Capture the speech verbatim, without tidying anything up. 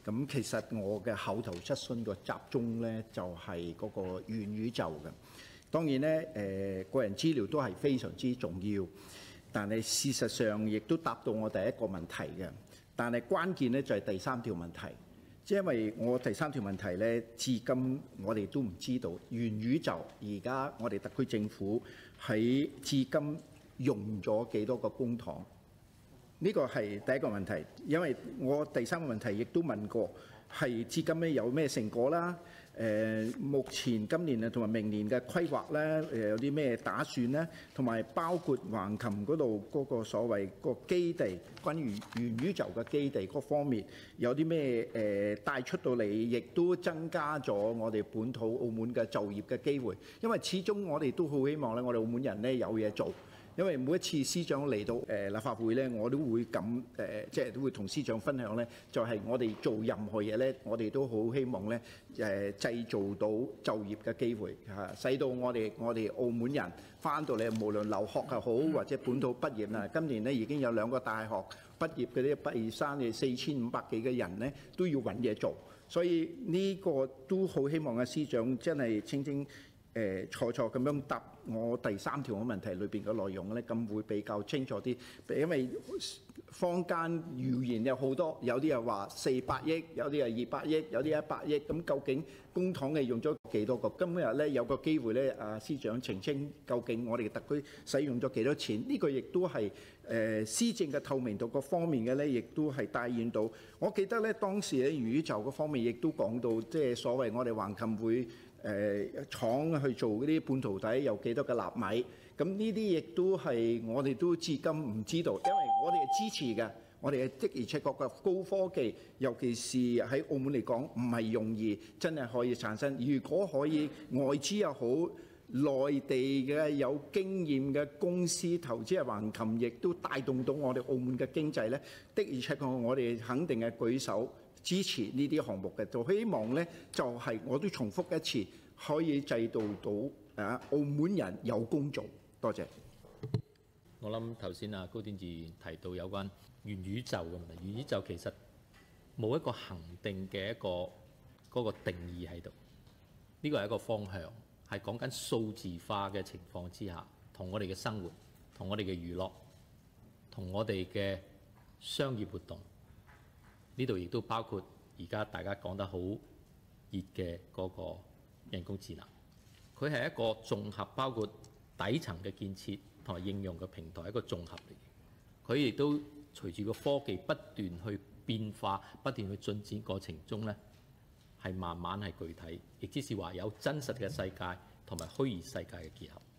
咁其實我嘅口頭質詢個集中咧，就係嗰個元宇宙嘅。當然咧，誒個人資料都係非常之重要，但係事實上亦都答到我第一個問題嘅。但係關鍵咧就係第三條問題，即係因為我第三條問題咧，至今我哋都唔知道元宇宙而家我哋特區政府喺至今用咗幾多個公帑。呢個係第一個問題，因為我第三個問題亦都問過，係至今咧有咩成果啦？誒、呃，目前今年啊同埋明年嘅規劃咧，誒有啲咩打算咧？同埋包括橫琴嗰度嗰個所謂個基地，關於元宇宙嘅基地各方面有啲咩誒帶出到嚟，亦都增加咗我哋本土澳門嘅就業嘅機會。因為始終我哋都好希望咧，我哋澳門人咧有嘢做。因為每一次司長嚟到誒立法會咧，我都會咁誒，即係都會同司長分享咧，就係我哋做任何嘢咧，我哋都好希望咧誒製造到就業嘅機會嚇，使到我哋我哋澳門人翻到嚟，無論留學又好或者本土畢業啦，今年咧已經有兩個大學畢業嘅啲畢業生嘅四千五百幾嘅人咧，都要揾嘢做，所以呢個都好希望阿司長真係清清。誒錯錯咁樣答我第三條嘅問題裏邊嘅內容咧，咁會比較清楚啲。因為坊間謠言有好多，有啲又話四百億，有啲係二百億，有啲一百億。咁究竟公帑係用咗幾多個？今日咧有個機會咧，阿司長澄清究竟我哋嘅特區使用咗幾多錢？呢個亦都係誒施政嘅透明度各方面嘅咧，亦都係帶現到。我記得咧當時喺元宇宙嗰方面亦都講到，即係所謂我哋橫琴會。誒廠去做嗰啲半導體有幾多嘅納米？咁呢啲亦都係我哋都至今唔知道，因為我哋係支持嘅，我哋係的而且確嘅高科技，尤其是喺澳門嚟講，唔係容易真係可以產生。如果可以外資又好，內地嘅有經驗嘅公司投資喺橫琴，亦都帶動到我哋澳門嘅經濟咧，的而且確我哋肯定係舉手。支持呢啲項目嘅，就希望咧就係、是、我都重複一次，可以製造到啊澳門人有工做。多謝。 我諗頭先啊高天志提到有關元宇宙嘅問題，元宇宙其實冇一個恆定嘅一個嗰、那個定義喺度，呢個係一個方向，係講緊數字化嘅情況之下，同我哋嘅生活、同我哋嘅娛樂、同我哋嘅商業活動。呢度亦都包括而家大家講得好熱嘅嗰個人工智能，佢係一個綜合，包括底層嘅建設同埋應用嘅平台，一個綜合嚟嘅。佢亦都隨住個科技不斷去變化、不斷去進展過程中呢，係慢慢係具體，亦即是話有真實嘅世界同埋虛擬世界嘅結合。